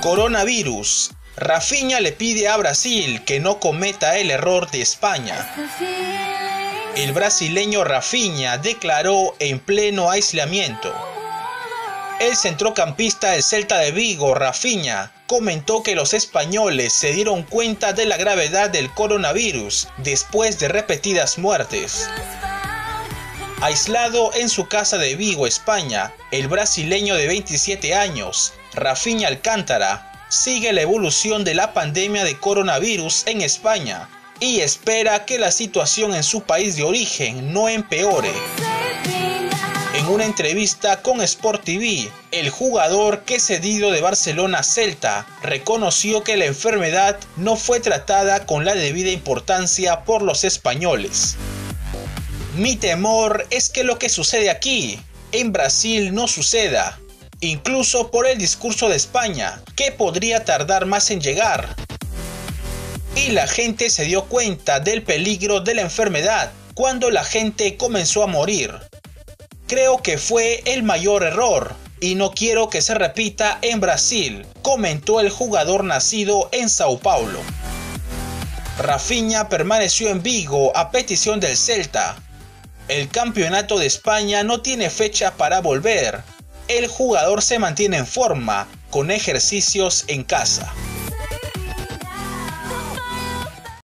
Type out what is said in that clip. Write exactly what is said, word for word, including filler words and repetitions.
Coronavirus. Rafinha le pide a Brasil que no cometa el error de España. El brasileño Rafinha declaró en pleno aislamiento. El centrocampista del Celta de Vigo, Rafinha, comentó que los españoles se dieron cuenta de la gravedad del coronavirus después de repetidas muertes. Aislado en su casa de Vigo, España, el brasileño de veintisiete años, Rafinha Alcántara, sigue la evolución de la pandemia de coronavirus en España y espera que la situación en su país de origen no empeore. En una entrevista con Sport T V, el jugador que cedido de Barcelona a Celta reconoció que la enfermedad no fue tratada con la debida importancia por los españoles. Mi temor es que lo que sucede aquí, en Brasil, no suceda, incluso por el discurso de España, que podría tardar más en llegar. Y la gente se dio cuenta del peligro de la enfermedad cuando la gente comenzó a morir. Creo que fue el mayor error y no quiero que se repita en Brasil, comentó el jugador nacido en Sao Paulo. Rafinha permaneció en Vigo a petición del Celta. El campeonato de España no tiene fecha para volver. El jugador se mantiene en forma con ejercicios en casa.